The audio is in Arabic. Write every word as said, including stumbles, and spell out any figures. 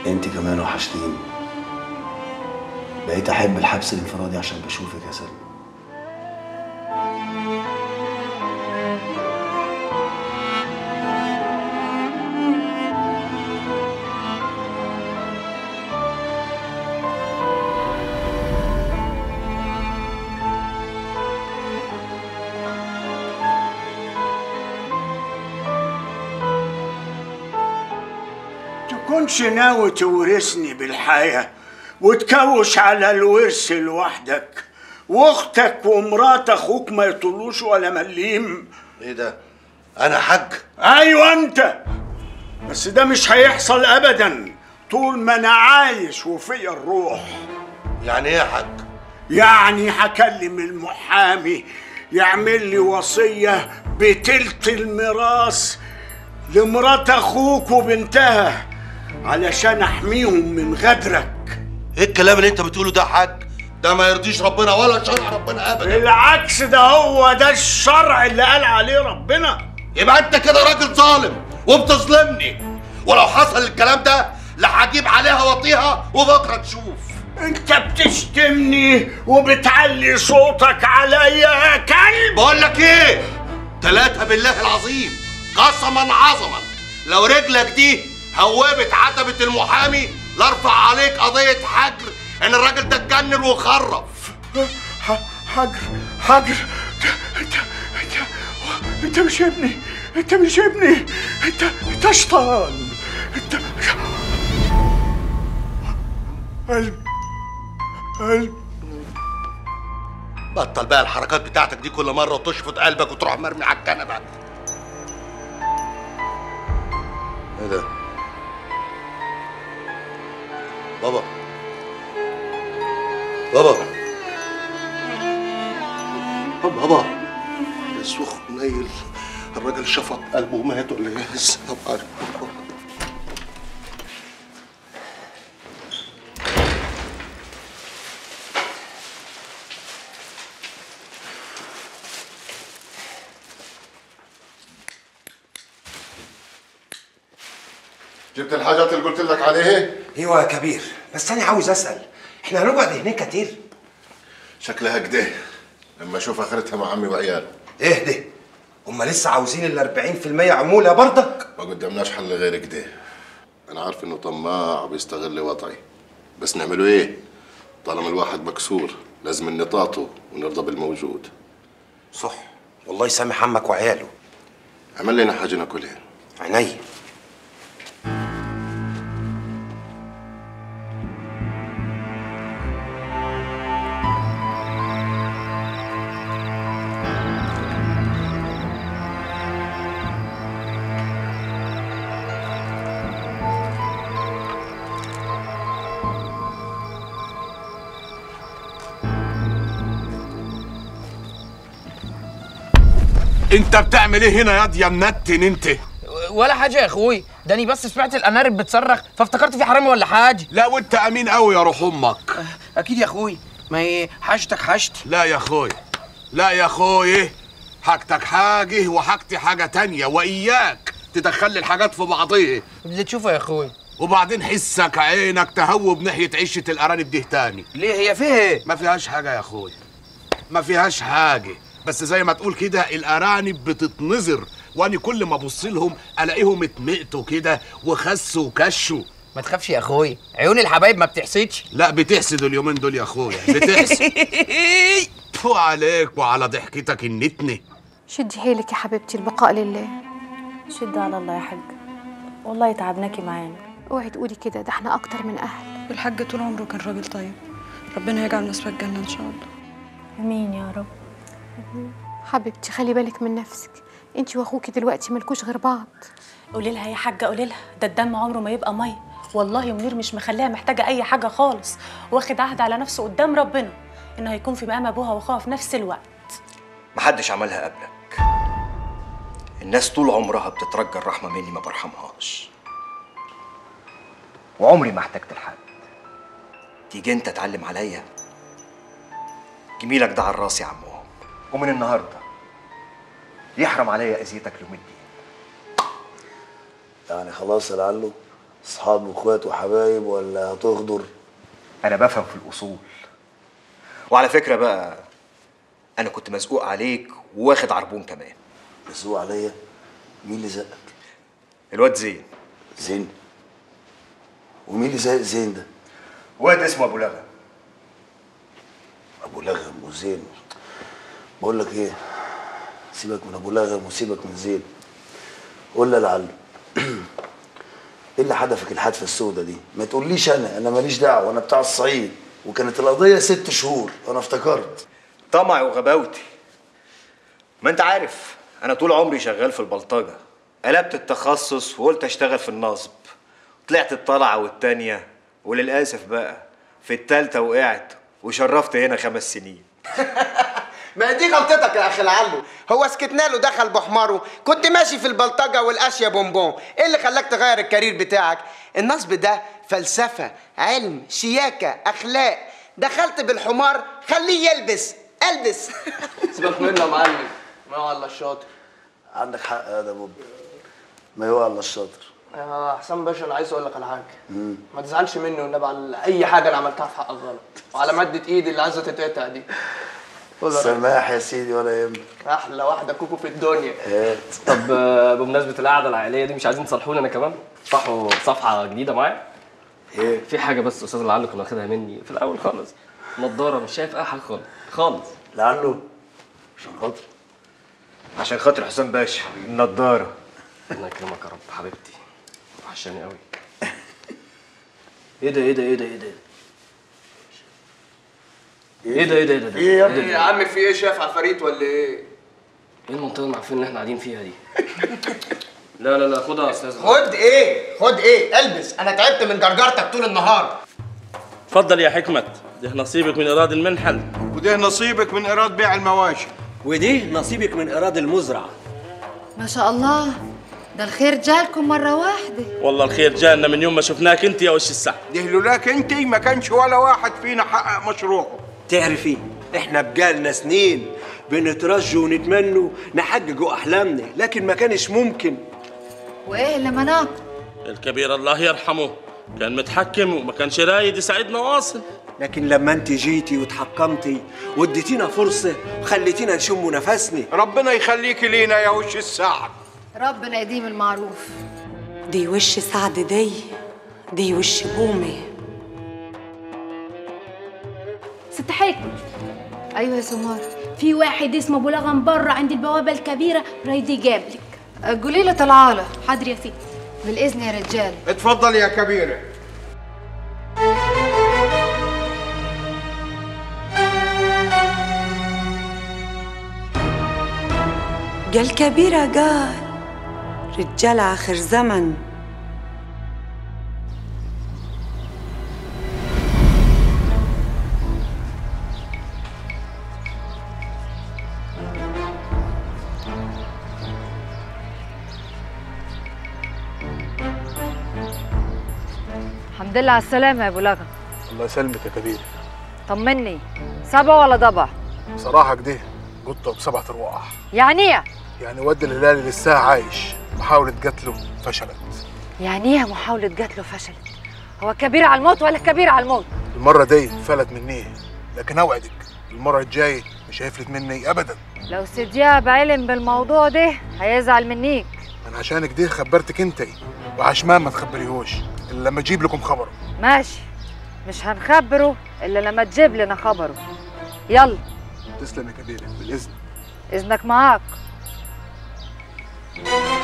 انت كمان وحشتيني. بقيت احب الحبس الانفرادي عشان بشوفك يا سلمى. تكونش ناوي تورثني بالحياة وتكوش على الورث لوحدك، واختك ومرات اخوك ما يطولوش ولا مليم. ايه ده؟ انا حاج؟ ايوه انت، بس ده مش هيحصل ابدا طول ما انا عايش وفيا الروح. يعني ايه يا حاج؟ يعني هكلم المحامي يعمل لي وصية بتلت الميراث لمرات اخوك وبنتها علشان احميهم من غدرك. ايه الكلام اللي انت بتقوله ده يا حاج؟ ده ما يرضيش ربنا ولا شرع ربنا ابدا. بالعكس، ده هو ده الشرع اللي قال عليه ربنا. يبقى انت كده راجل ظالم وبتظلمني، ولو حصل الكلام ده لا هجيب عليها واطيها وبكره تشوف. انت بتشتمني وبتعلي صوتك عليا يا كلب. بقول لك ايه؟ ثلاثة بالله العظيم قسما عظما لو رجلك دي هوبت عتبة المحامي لارفع عليك قضية حجر ان الراجل ده اتجنن وخرف. حجر حجر؟ انت انت انت مش ابني، انت مش ابني، انت انت شيطان، انت قلب قلب. بطل بقى الحركات بتاعتك دي كل مرة وتشفط قلبك وتروح مرمي على الكنبة. ايه ده؟ بابا بابا بابا السوخ منيل، الراجل شفط قلبه ومات ولا ايه؟ طبعا. جبت الحاجات اللي قلت لك عليها؟ ايوه يا كبير، بس انا عاوز اسال، احنا هنقعد هناك كتير؟ شكلها كده لما اشوف اخرتها مع عمي وعياله. ايه ده؟ هما لسه عاوزين ال أربعين في المية عموله برضك؟ ما قدامناش حل غير كده. انا عارف انه طماع وبيستغل وضعي، بس نعمله ايه؟ طالما الواحد مكسور لازم نطاطه ونرضى بالموجود. صح، والله يسامح عمك وعياله. عمل لنا حاجه ناكلها. عينيا. انت بتعمل ايه هنا ياض يا منتن انت؟ ولا حاجه يا اخوي، داني بس سمعت الانارب بتصرخ فافتكرت في حرامي ولا حاجه. لا وانت امين قوي يا روح امك. اكيد يا اخوي، ما هي حاجتك حاجتي. لا يا اخوي، لا يا اخوي، حاجتك حاجه وحاجتي حاجه تانية، واياك تدخل لي الحاجات في بعضيها. اللي تشوفه يا اخوي. وبعدين حسك عينك تهوب ناحيه عشه الارانب دي تاني. ليه هي فيها ايه؟ ما فيهاش حاجه يا اخوي، ما فيهاش حاجه، بس زي ما تقول كده الارانب بتتنظر، وانا كل ما ابص لهم الاقيهم اتمقتوا كده وخسوا وكشوا. ما تخافش يا اخوي، عيون الحبايب ما بتحسدش. لا بتحسد اليومين دول يا اخويا، بتحسد. تو عليك وعلى ضحكتك النتنه. شدي حيلك يا حبيبتي، البقاء لله. شد على الله يا حاج، والله تعبناكي معانا. اوعي تقولي كده، ده احنا اكتر من اهل. والحاج طول عمره كان راجل طيب، ربنا يجعل نصف الجنه ان شاء الله. امين يا رب. حبيبتي خلي بالك من نفسك، انتي واخوكي دلوقتي مالكوش غير بعض. قولي لها يا حاجه، قولي لها ده الدم عمره ما يبقى ميه، والله منير مش مخليها محتاجه اي حاجه خالص، واخد عهد على نفسه قدام ربنا انه هيكون في مقام ابوها واخوها في نفس الوقت. محدش عملها قبلك. الناس طول عمرها بتترجى الرحمه مني ما برحمهاش، وعمري ما احتجت لحد. تيجي انت تعلم عليا؟ جميلك ده على راسي يا عمهم، ومن النهارده يحرم عليا اذيتك ليوم الدين. يعني خلاص يا لعله اصحاب واخوات وحبايب ولا هتغدر؟ انا بفهم في الاصول. وعلى فكره بقى، انا كنت مزقوق عليك وواخد عربون كمان. مزقوق عليا؟ مين اللي زقك؟ الواد زين. زين؟ ومين اللي زق زين ده؟ واد اسمه ابو لغم. ابو لغم وزين؟ بقول لك ايه، سيبك من ابو لغم وسيبك من زين. قول لي لعله ايه اللي حدفك الحدفه السوداء دي؟ ما تقوليش انا انا ماليش دعوه، انا بتاع الصعيد وكانت القضيه ست شهور. انا افتكرت طمعي وغباوتي. ما انت عارف انا طول عمري شغال في البلطجه، قلبت التخصص وقلت اشتغل في النصب. طلعت الطلعه والتانيه، وللاسف بقى في التالته وقعت وشرفت هنا خمس سنين. ما دي غلطتك يا اخي لعله. هو سكتنا له دخل بحماره، كنت ماشي في البلطجه والاشياء بونبون. ايه اللي خلاك تغير الكارير بتاعك؟ النصب ده فلسفه، علم، شياكه، اخلاق. دخلت بالحمار، خليه يلبس. البس. سيبك منه يا معلم، ما هو الا الشاطر. عندك حق يا ده بوب، ما هو الا الشاطر. يا حسام باشا، انا عايز اقول لك على حاجه. مم. ما تزعلش مني والنبي على اي حاجه انا عملتها في حقك غلط، وعلى ماده ايدي اللي عايزه تتقطع دي. سماح يا سيدي ولا يهمك. احلى واحده كوكو في الدنيا. هات. طب آه، بمناسبه القعده العائليه دي، مش عايزين تصالحوني انا كمان؟ صحوا صفحه جديده معايا؟ ايه؟ في حاجه بس استاذ لعله كان واخدها مني في الاول خالص. نضاره، مش شايف اي حاجه خالص خالص. لعله عشان خاطر عشان خاطر حسام باشا النضاره. الله يكرمك يا رب حبيبتي، وحشاني قوي. ايه ده ايه ده ايه ده ايه ده ايه ده ايه ده ايه ده ايه يا ابني يا عم؟ في ايه؟ شايف عفاريت ولا ايه؟ ايه المنطقه المعفنه اللي احنا قاعدين فيها دي؟ لا لا لا خدها يا استاذ. خد ايه؟ خد ايه؟ البس. انا تعبت من جرجرتك طول النهار. اتفضل يا حكمت، ده نصيبك من ايراد المنحل. وده نصيبك من ايراد بيع المواشي. ودي نصيبك من ايراد المزرعه. ما شاء الله، ده الخير جالكم مرة واحدة. والله الخير جالنا من يوم ما شفناك انت يا وش السحر. ده لولاك انت ما كانش ولا واحد فينا حقق مشروعه. تعرفي احنا بقالنا سنين بنترجوا ونتمنوا نحققوا احلامنا، لكن ما كانش ممكن. وايه اللي منعكم؟ الكبير الله يرحمه كان متحكم وما كانش رايد يساعدنا واصل. لكن لما انت جيتي وتحكمتي واديتينا فرصه وخليتينا نشم نفسنا. ربنا يخليك لينا يا وش السعد. ربنا يديم المعروف. دي وش سعد دي دي وش بومي. ست حكمة. ايوه يا سمار. في واحد اسمه ابو لغم بره عند البوابه الكبيره رايد يجابلك. قولي له طلعاله. حاضر يا ستي. بالاذن يا رجال. اتفضل يا كبيره. قال كبيرة قال رجال آخر زمن. الحمد لله على السلامة يا ابو لغم. الله يسلمك يا كبير. طمني، سبع ولا ضبع؟ بصراحة كده قطة بسبعة ارواح. يعني ايه؟ يعني ود الهلالي لسه عايش، محاولة قتله فشلت. يعني ايه محاولة قتله فشلت؟ هو كبير على الموت ولا كبير على الموت؟ المرة دي فلت مني، لكن اوعدك المرة الجاية مش هيفلت مني ابدا. لو سيدياب علم بالموضوع ده هيزعل منيك. انا عشانك دي خبرتك انتي، وعشمان ما تخبريهوش الا لما اجيب لكم خبره. ماشي، مش هنخبره الا لما تجيب لنا خبره. يلا. تسلم يا كبيرة، بالاذن. اذنك معاك.